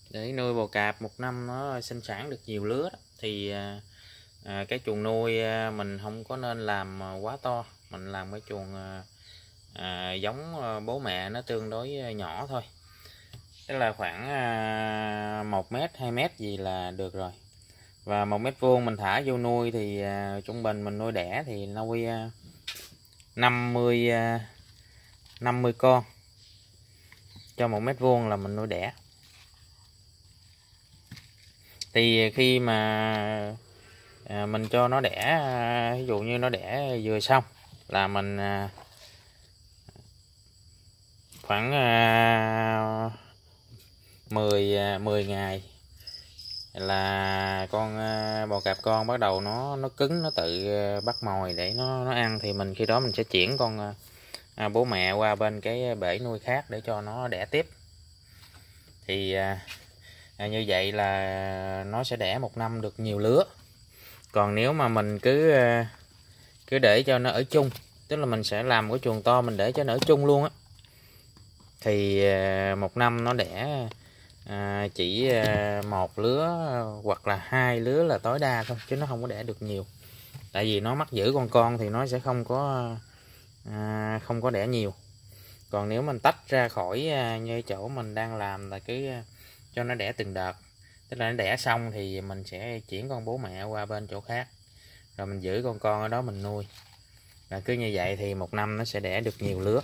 Để nuôi bò cạp một năm nó sinh sản được nhiều lứa thì cái chuồng nuôi mình không có nên làm quá to, mình làm cái chuồng giống bố mẹ nó tương đối nhỏ thôi, tức là khoảng 1 mét 2 mét gì là được rồi. Và 1 mét vuông mình thả vô nuôi thì trung bình mình nuôi đẻ thì nuôi 50 con cho 1 mét vuông là mình nuôi đẻ. Thì khi mà mình cho nó đẻ, ví dụ như nó đẻ vừa xong là mình khoảng 10 ngày là con bò cạp con bắt đầu nó cứng, nó tự bắt mồi để nó ăn, thì mình khi đó mình sẽ chuyển con bố mẹ qua bên cái bể nuôi khác để cho nó đẻ tiếp. Thì như vậy là nó sẽ đẻ một năm được nhiều lứa. Còn nếu mà mình cứ để cho nó ở chung, tức là mình sẽ làm cái chuồng to mình để cho nó ở chung luôn á, thì một năm nó đẻ chỉ 1 lứa hoặc là 2 lứa là tối đa thôi, chứ nó không có đẻ được nhiều. Tại vì nó mắc giữ con thì nó sẽ không có đẻ nhiều. Còn nếu mình tách ra khỏi như chỗ mình đang làm là cứ cho nó đẻ từng đợt, tức là nó đẻ xong thì mình sẽ chuyển con bố mẹ qua bên chỗ khác, rồi mình giữ con ở đó mình nuôi. Là cứ như vậy thì một năm nó sẽ đẻ được nhiều lứa.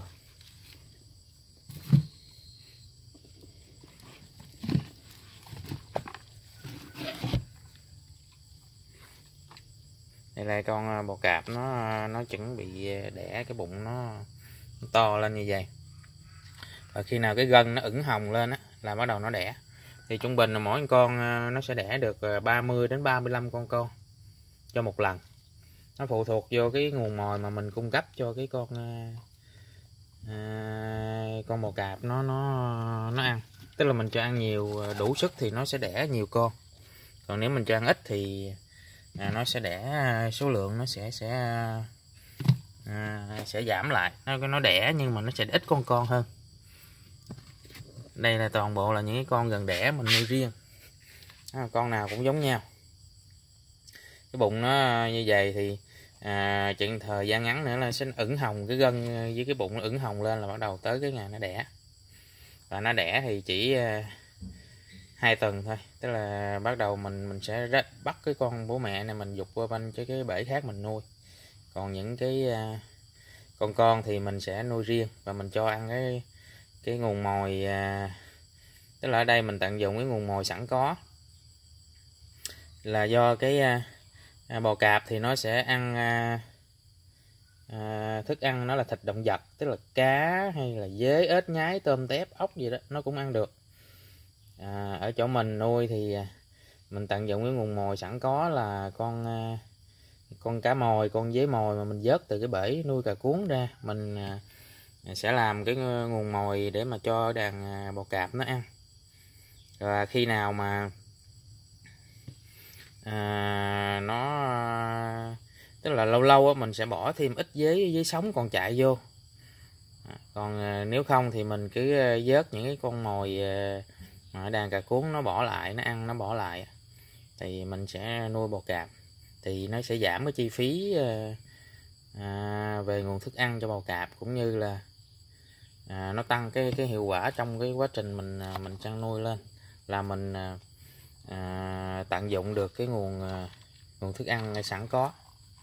Đây là con bò cạp nó chuẩn bị đẻ, cái bụng nó to lên như vậy. Và khi nào cái gân nó ửng hồng lên á là bắt đầu nó đẻ. Thì trung bình là mỗi con nó sẽ đẻ được 30 đến 35 con cho một lần. Nó phụ thuộc vô cái nguồn mồi mà mình cung cấp cho cái con bò cạp nó ăn. Tức là mình cho ăn nhiều đủ sức thì nó sẽ đẻ nhiều con. Còn nếu mình cho ăn ít thì nó sẽ đẻ, số lượng nó sẽ giảm lại. Nó đẻ nhưng mà nó sẽ ít con hơn. Đây là toàn bộ là những cái con gần đẻ mình nuôi riêng, con nào cũng giống nhau. Cái bụng nó như vậy thì chừng thời gian ngắn nữa là sẽ ửng hồng, cái gân với cái bụng nó ửng hồng lên là bắt đầu tới cái ngày nó đẻ. Và nó đẻ thì chỉ 2 tuần thôi, tức là bắt đầu mình sẽ bắt cái con bố mẹ này mình dục qua bên cái bể khác mình nuôi. Còn những cái con thì mình sẽ nuôi riêng và mình cho ăn cái nguồn mồi, tức là ở đây mình tận dụng cái nguồn mồi sẵn có. Là do cái bò cạp thì nó sẽ ăn thức ăn nó là thịt động vật, tức là cá hay là dế, ếch, nhái, tôm, tép, ốc gì đó nó cũng ăn được. Ở chỗ mình nuôi thì mình tận dụng cái nguồn mồi sẵn có là con cá mồi, con dế mồi mà mình vớt từ cái bể nuôi cà cuốn ra, mình sẽ làm cái nguồn mồi để mà cho đàn bò cạp nó ăn. Và khi nào mà nó tức là lâu lâu mình sẽ bỏ thêm ít dế sống còn chạy vô. Còn nếu không thì mình cứ vớt những cái con mồi mà đàn cà cuốn nó bỏ lại, nó ăn nó bỏ lại, thì mình sẽ nuôi bò cạp. Thì nó sẽ giảm cái chi phí về nguồn thức ăn cho bò cạp, cũng như là nó tăng cái hiệu quả trong cái quá trình mình chăn nuôi lên, là mình tận dụng được cái nguồn thức ăn sẵn có.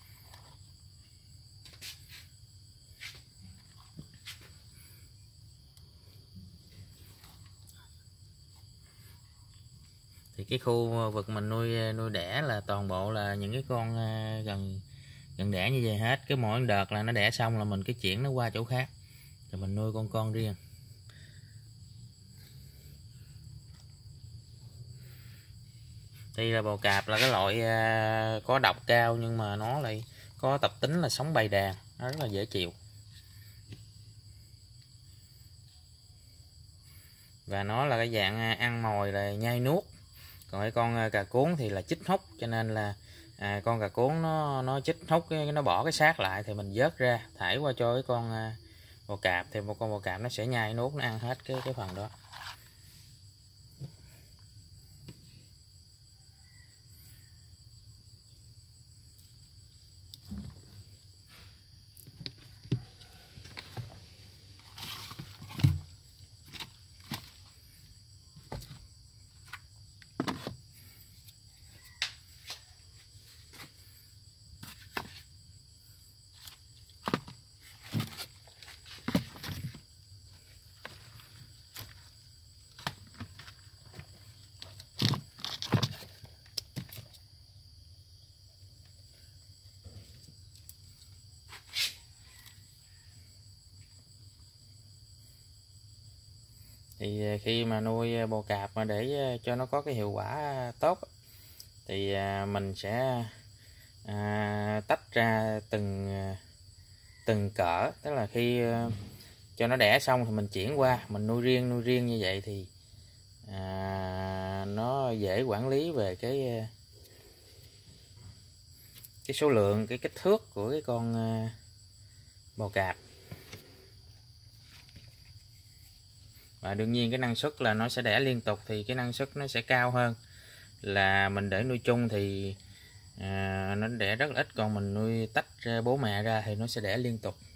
Thì cái khu vực mình nuôi đẻ là toàn bộ là những cái con gần đẻ như vậy hết. Cái mỗi đợt là nó đẻ xong là mình cái chuyển nó qua chỗ khác rồi mình nuôi con riêng. Tuy là bò cạp là cái loại có độc cao, nhưng mà nó lại có tập tính là sống bầy đàn, nó rất là dễ chịu. Và nó là cái dạng ăn mồi là nhai nuốt. Còn cái con cà cuốn thì là chích hút, cho nên là con cà cuốn nó chích hút nó bỏ cái xác lại thì mình vớt ra thải qua cho cái con bò cạp, thì một con bò cạp nó sẽ nhai nuốt, nó ăn hết cái phần đó. Thì khi mà nuôi bò cạp mà để cho nó có cái hiệu quả tốt thì mình sẽ tách ra từng cỡ, tức là khi cho nó đẻ xong thì mình chuyển qua mình nuôi riêng như vậy thì nó dễ quản lý về cái số lượng, cái kích thước của cái con bò cạp. Và đương nhiên cái năng suất là nó sẽ đẻ liên tục thì cái năng suất nó sẽ cao hơn là mình để nuôi chung thì nó đẻ rất ít, còn mình nuôi tách bố mẹ ra thì nó sẽ đẻ liên tục.